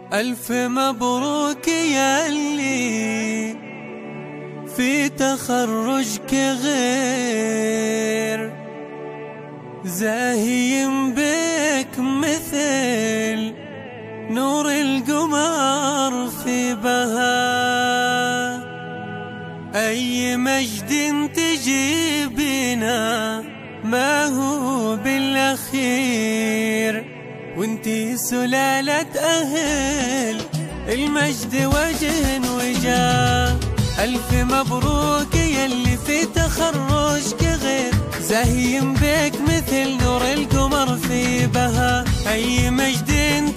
ألف مبروك ياللي في تخرجك غير زاهيم بك مثل نور القمر في بهاء. أي مجد تجيبنا ما هو بالأخير، وانتي سلالة أهل المجد وجه وجاه. ألف مبروك يلي في تخرجك غير زاهيم بك مثل نور القمر في بهاء. أي مجد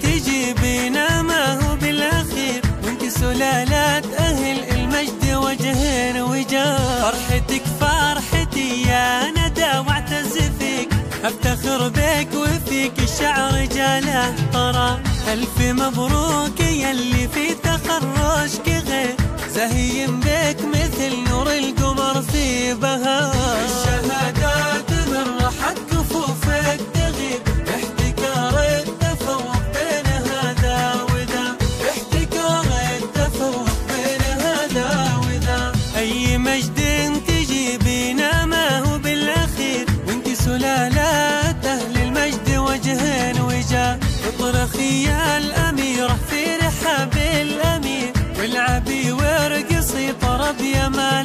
تجيبنا ما هو بالأخير، وانتي سلالة أهل المجد وجه وجاه. فرحتك فرحتي يا ندى واعتز فيك، افتخر بك وفيك الشعر جاله طرى. ألف مبروك يلي في تخرجك غير زاهيم بك مثل نور القمر في بهاء. الشهادات من راحت كفوفك تغيب، احتكار التفوق بين هذا وذا، احتكار التفوق بين هذا وذا. أي مجد تجيبنا ما هو بالأخير، وانتي سلالات أهل المجد وجه وجاه. اطرخي يا الأميرة في رحاب الأمير، والعبي وارقصي طرب يا مال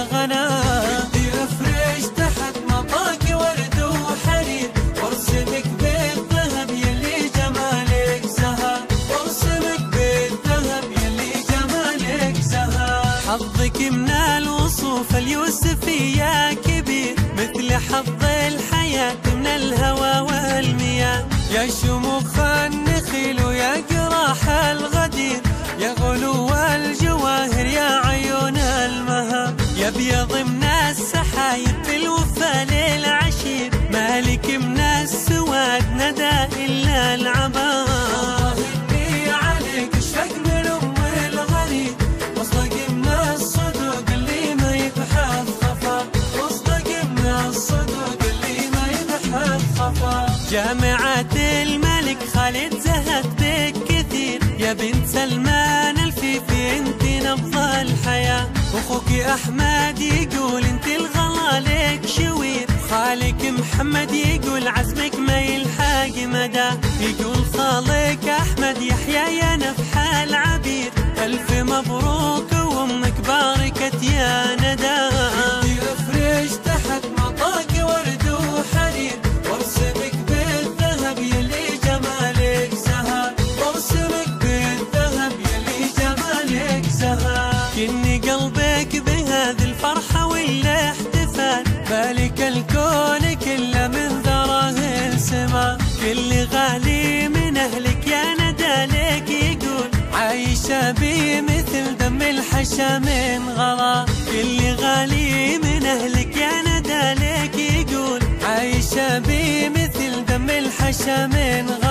الغناء. بدي أفرش تحت مطاك ورد وحرير، وارسمك بالذهب يلي جمالك زهر، وارسمك بالذهب يلي جمالك زهر. حظك من الوصوف اليوسفي يا كبير، مثل حظ الحياة من الهوى والمياه. يا شموخ النخيل ويا قراح الغدير، يا غلو الجواهر يا عيون المها. يا بيض من السحايب في الوفا للعشير، مالك من السواد ندى إلا العبا. الله إني عليك اشفق من أم الغريب، واصدق من الصدوق اللي ما يبحث خفا، واصدق من الصدوق اللي ما يبحث خفا. جامعة الملك خالد زهت بك كثير، يا بنت سلمان الفيفي انت نبض الحياة. اخوك احمد يقول انت الغلا لك شوير، خالك محمد يقول عزمك ما يلحق مدى. يقول خالك احمد يحيى يا نفح العبير، الف مبروك وامك باركت يا ندى. بدي افرش تحت مطاك ورد وحرير، وارسمك بالذهب يلي جمالك زهر، وارسمك بالذهب يلي جمالك زهر. كني قلبك بهذه الفرحة والاحتفال، مالك الكون كله من ذره السما. كل غالي من أهلك يا ندى لك يقول، عايشة بي مثل دم الحشا من غلا. كل غالي من أهلك يا ندى لك يقول، عايشة بي مثل دم الحشا من غلا.